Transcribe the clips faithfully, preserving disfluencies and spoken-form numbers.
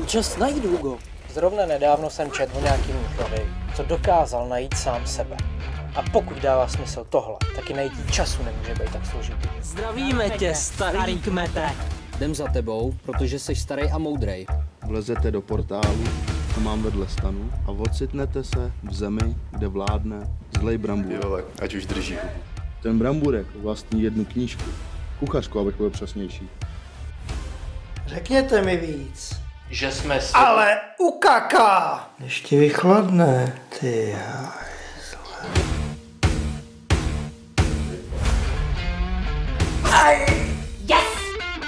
čas najít, Hugo. Zrovna nedávno jsem četl o nějakým mužovi, co dokázal najít sám sebe. A pokud dává smysl tohle, taky najít času nemůže být tak složitý. Zdravíme tě, starý kmete. Jdem za tebou, protože jsi starý a moudrej. Vlezete do portálu, co mám vedle stanu, a ocitnete se v zemi, kde vládne zlej brambůr. Jo, ať už drží hubu. Ten brambůrek vlastní jednu knížku. Kuchařku, abych byl přesnější. Řekněte mi víc. Že jsme si... Ale ukaká! Než ti vychladne, ty hajzle. Aj! Yes!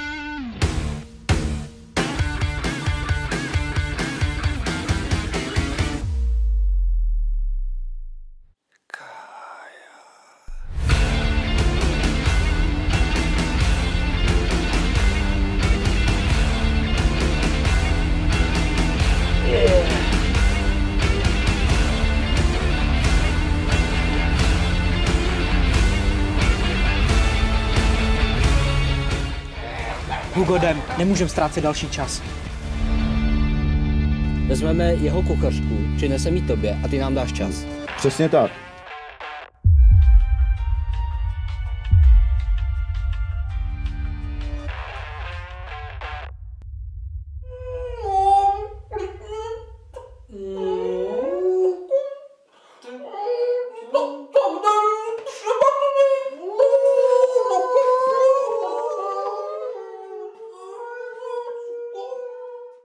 Hugo, jdem, nemůžeme ztrácet další čas. Vezmeme jeho kuchařku, přineseme ji tobě a ty nám dáš čas. Přesně tak.